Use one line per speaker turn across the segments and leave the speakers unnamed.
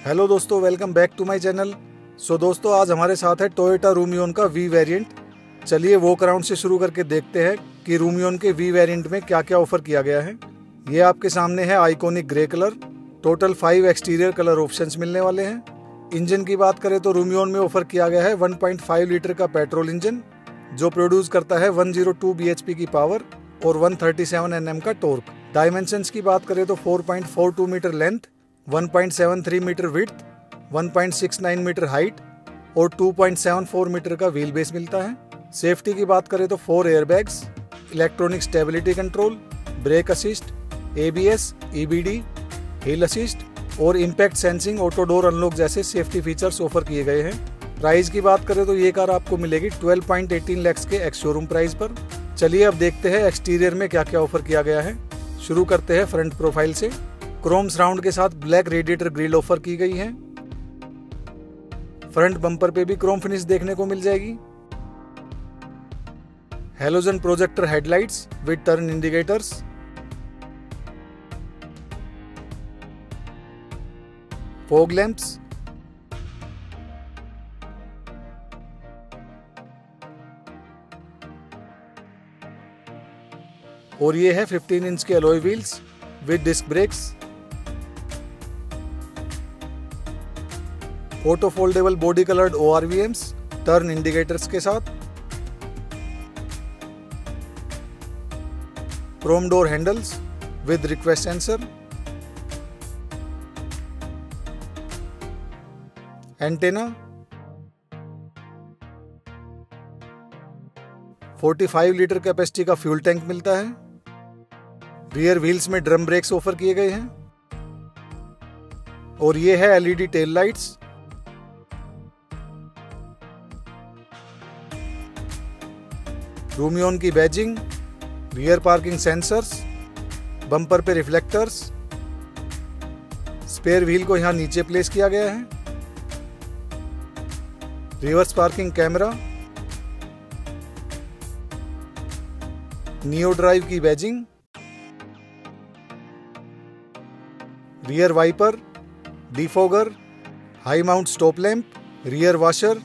Hello दोस्तों, welcome back to my channel. दोस्तों, आज हमारे साथ है टोयोटा रूमियोन का वी वेरिएंट। चलिए वॉक अराउंड से शुरू करके देखते हैं कि रूमियोन के वी वेरिएंट में क्या क्या ऑफर किया गया है। ये आपके सामने है iconic grey colour. Total 5 exterior colour options मिलने वाले हैं। इंजन की बात करें तो रूमियोन में ऑफर किया गया है 1.5 लीटर का पेट्रोल इंजन जो प्रोड्यूस करता है 102 bhp की पावर और 137 Nm का टॉर्क। डायमेंशंस की बात करें तो 4.42 metre length, 1.73 metre width, 1.69 metre height और 2.74 मीटर का व्हील बेस मिलता है। सेफ्टी की बात करें तो 4 airbags, electronic stability control, brake assist, ABS, EBD, hill assist और impact sensing auto door unlock जैसे सेफ्टी फीचर्स ऑफर किए गए हैं। प्राइस की बात करें तो ये कार आपको मिलेगी 12.18 लाख के एक्स शोरूम प्राइस पर। चलिए अब देखते हैं एक्सटीरियर में क्या क्या ऑफर किया गया है। शुरू करते हैं फ्रंट प्रोफाइल से। क्रोम सराउंड के साथ ब्लैक रेडिएटर ग्रिल ऑफर की गई है। फ्रंट बम्पर पे भी क्रोम फिनिश देखने को मिल जाएगी। Halogen projector headlights with turn indicators, fog lamps, और ये है 15 इंच के alloy wheels with disc brakes, auto foldable body coloured ORVMs turn indicators के साथ, chrome door handles with request sensor, antenna, 45 litre capacity का फ्यूल टैंक मिलता है। Rear wheels में ड्रम ब्रेक्स ऑफर किए गए हैं और ये है LED टेल लाइट्स। रूमियोन की badging, rear parking sensors, bumper पे रिफ्लेक्टर्स, स्पेयर व्हील को यहां नीचे प्लेस किया गया है, reverse parking camera, neo drive की badging, rear wiper, defogger, high mount stop lamp, rear washer.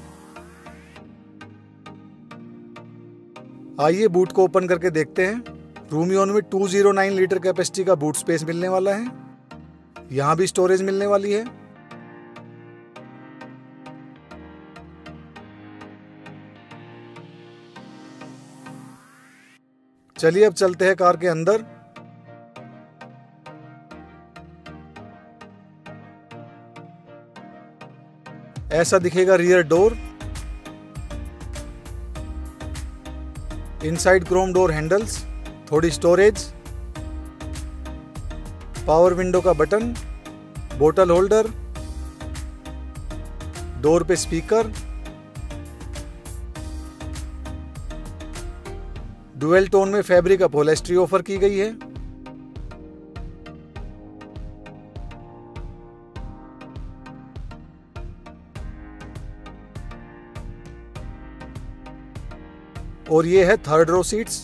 आइए बूट को ओपन करके देखते हैं। रूमियोन में 209 लीटर कैपेसिटी का बूट स्पेस मिलने वाला है। यहां भी स्टोरेज मिलने वाली है। चलिए अब चलते हैं कार के अंदर। ऐसा दिखेगा rear door. Inside chrome door handles, थोड़ी स्टोरेज, पावर विंडो का बटन, बोतल होल्डर, डोर पे स्पीकर, डुअल टोन में फैब्रिक अपहोल्स्ट्री ऑफर की गई है। और ये है third row seats.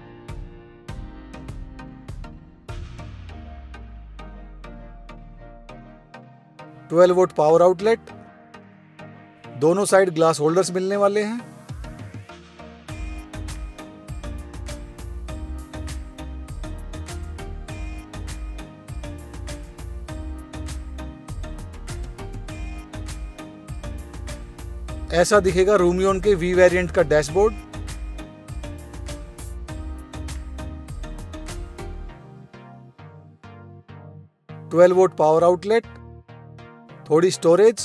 Twelve volt power outlet, दोनों साइड ग्लास होल्डर्स मिलने वाले हैं। ऐसा दिखेगा रूमियोन के वी वेरिएंट का dashboard. Twelve volt power outlet, थोड़ी storage,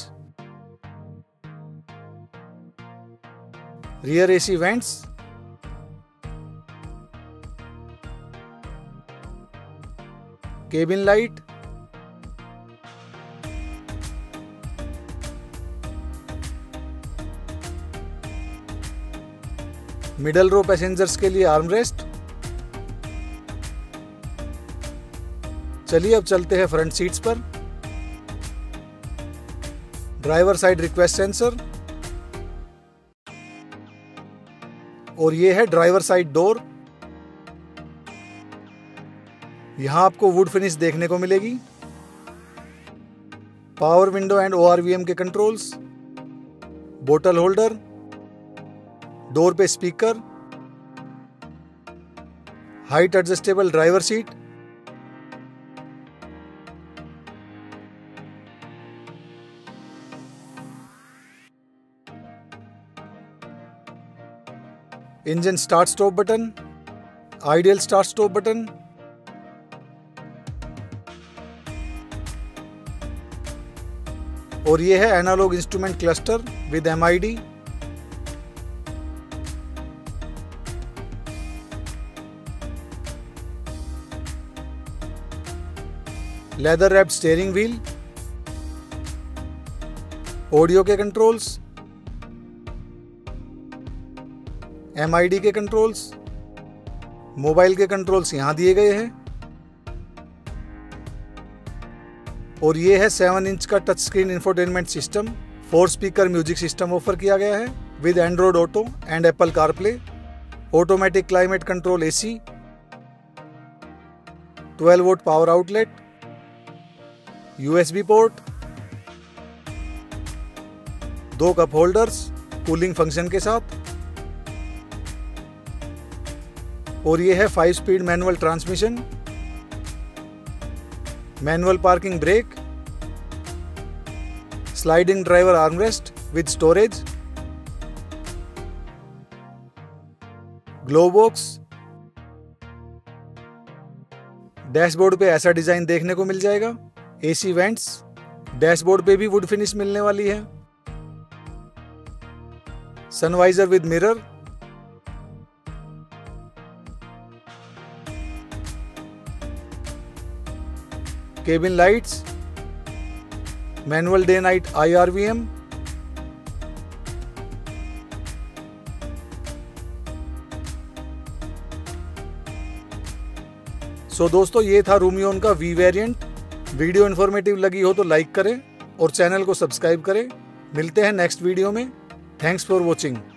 rear AC vents, cabin light, middle row passengers के लिए आर्मरेस्ट। चलिए अब चलते हैं फ्रंट सीट्स पर। ड्राइवर साइड रिक्वेस्ट सेंसर और ये है ड्राइवर साइड डोर। यहां आपको वुड फिनिश देखने को मिलेगी। पावर विंडो एंड ORVM के कंट्रोल्स, बोतल होल्डर, डोर पे speaker, height adjustable driver seat, engine start stop button, ideal start stop button, और ये है analog instrument cluster with MID। Leather wrapped steering wheel, audio के कंट्रोल्स, MID के controls, mobile के controls यहां दिए गए हैं, और ये है 7 इंच का touch screen infotainment system. 4 speaker music system offer किया गया है with Android auto and Apple CarPlay, automatic climate control AC, 12 volt power outlet, USB port, 2 cup holders cooling function के साथ, और ये है 5 speed manual transmission, manual parking brake, sliding driver armrest with storage, glove box. Dashboard पे ऐसा design देखने को मिल जाएगा। AC वेंट्स, डैशबोर्ड पे भी वुड फिनिश मिलने वाली है। Sun visor with mirror, cabin lights, manual day night IRVM, so दोस्तों ये था रूमियोन का V वेरिएंट। वीडियो इन्फॉर्मेटिव लगी हो तो लाइक करें और चैनल को सब्सक्राइब करें। मिलते हैं नेक्स्ट वीडियो में। Thanks for watching.